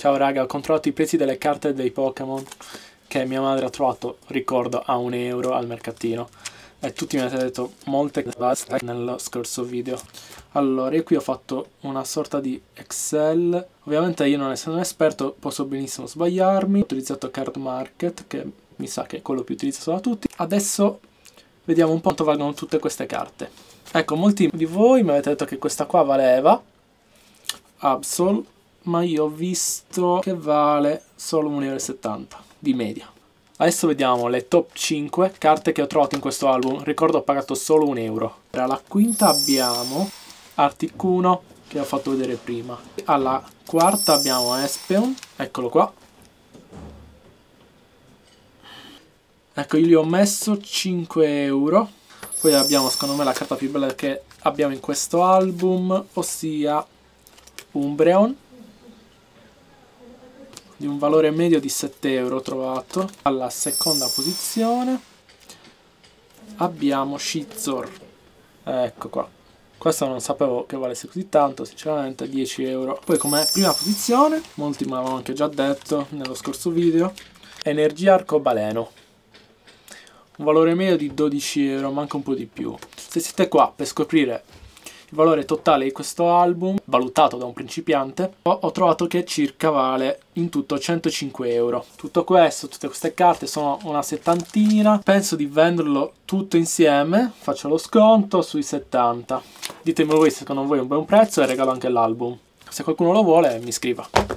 Ciao raga, ho controllato i prezzi delle carte dei Pokémon che mia madre ha trovato, ricordo, a €1 al mercatino. E tutti mi avete detto molte cose nello scorso video. Allora, io qui ho fatto una sorta di Excel. Ovviamente io, non essendo un esperto, posso benissimo sbagliarmi. Ho utilizzato Card Market, che mi sa che è quello più utilizzato da tutti. Adesso vediamo un po' quanto valgono tutte queste carte. Ecco, molti di voi mi avete detto che questa qua valeva Absol, ma io ho visto che vale solo €1,70 di media. Adesso vediamo le top 5 carte che ho trovato in questo album. Ricordo, ho pagato solo €1. Alla quinta abbiamo Articuno, che ho fatto vedere prima. Alla quarta abbiamo Espeon, eccolo qua. Ecco, io gli ho messo €5. Poi abbiamo, secondo me, la carta più bella che abbiamo in questo album, ossia Umbreon, di un valore medio di €7 trovato. Alla seconda posizione abbiamo Scizor, ecco qua. Questo non sapevo che valesse così tanto, sinceramente, €10. Poi come prima posizione, molti me l'avevano anche già detto nello scorso video, Energia Arcobaleno, un valore medio di €12, ma anche un po' di più. Se siete qua per scoprire il valore totale di questo album, valutato da un principiante, ho trovato che circa vale in tutto €105. Tutto questo, tutte queste carte sono una settantina. Penso di venderlo tutto insieme, faccio lo sconto sui 70. Ditemi voi se secondo voi è un buon prezzo e regalo anche l'album. Se qualcuno lo vuole, mi scriva.